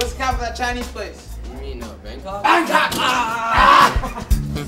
what's the cap of that Chinese place? You mean Bangkok? Bangkok! Ah!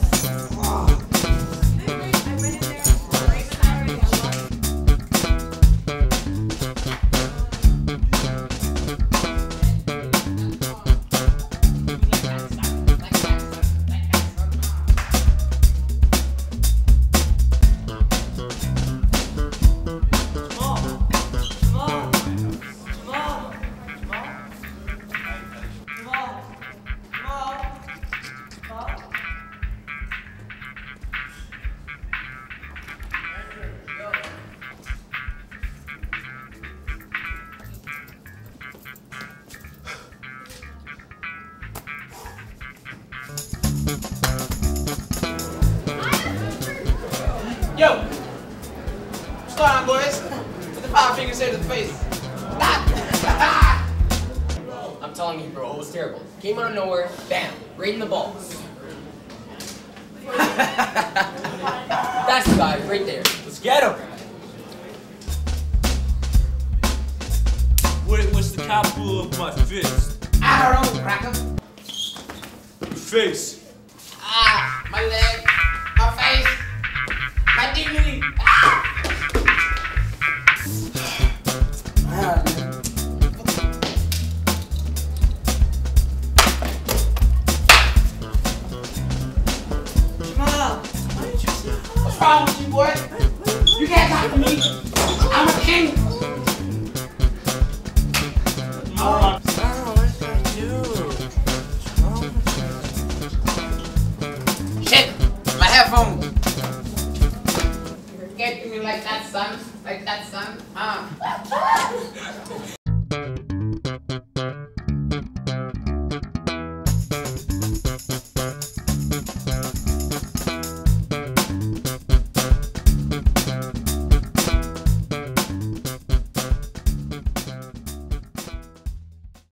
Yo! What's going on, boys? What the power finger say to the face? Stop! I'm telling you, bro, it was terrible. Came out of nowhere, bam, right in the balls. That's the guy right there. Let's get him. What's the capital of my fist? I don't know, cracker. Your face. Ah, my leg, my face, my dignity. Ah! Jamal, what's wrong with you, boy? You can't talk to me. I'm a king. Shit, my headphones.